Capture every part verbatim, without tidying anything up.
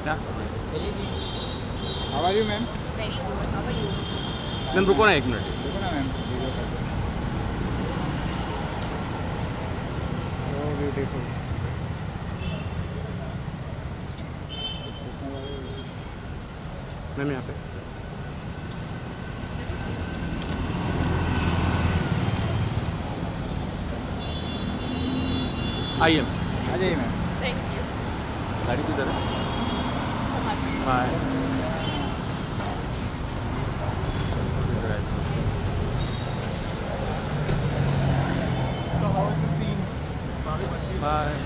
क्या? How are you, ma'am? Very good. How are you? Ma'am रुको ना एक मिनट. देखो ना मैम. So beautiful. मैम यहाँ पे. आइए. आ जाइए मैम. Thank you. गाड़ी किधर है? Samad. बाय. बाय.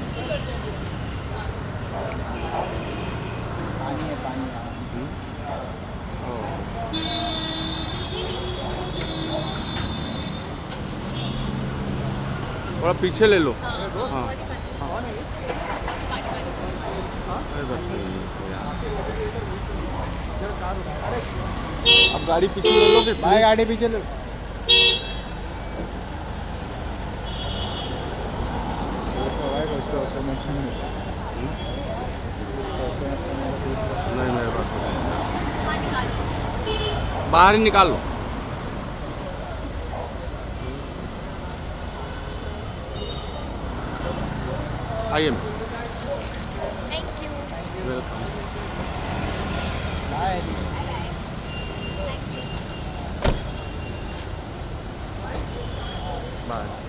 पानी है पानी. थोड़ा पीछे ले लो. हाँ. हाँ. अब गाड़ी पीछे ले लो फिर. बाय गाड़ी पीछे लो. नहीं मेरे पास बाहर ही निकाल लो. आइए. Thank you. Welcome. Bye. Thank you. Bye.